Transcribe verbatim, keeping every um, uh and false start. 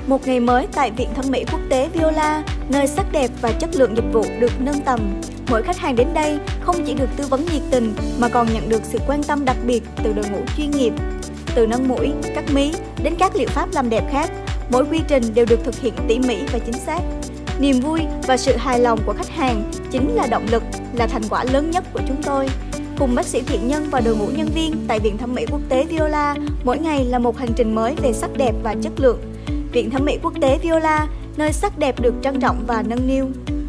Một ngày mới tại Viện Thẩm mỹ Quốc tế Viola, nơi sắc đẹp và chất lượng dịch vụ được nâng tầm. Mỗi khách hàng đến đây không chỉ được tư vấn nhiệt tình mà còn nhận được sự quan tâm đặc biệt từ đội ngũ chuyên nghiệp. Từ nâng mũi, cắt mí đến các liệu pháp làm đẹp khác, mỗi quy trình đều được thực hiện tỉ mỉ và chính xác. Niềm vui và sự hài lòng của khách hàng chính là động lực, là thành quả lớn nhất của chúng tôi. Cùng bác sĩ Thiện Nhân và đội ngũ nhân viên tại Viện Thẩm mỹ Quốc tế Viola, mỗi ngày là một hành trình mới về sắc đẹp và chất lượng. Viện Thẩm mỹ Quốc tế Viola, nơi sắc đẹp được trân trọng và nâng niu.